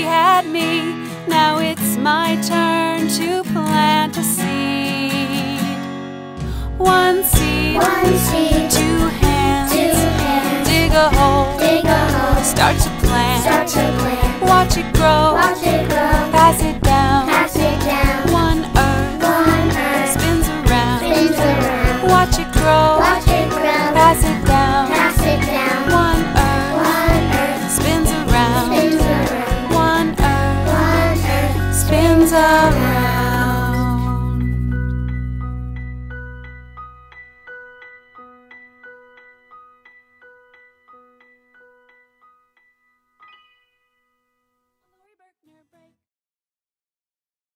had me. Now it's my turn to plant a seed. One seed, two hands, dig a hole, start to plant, watch it grow,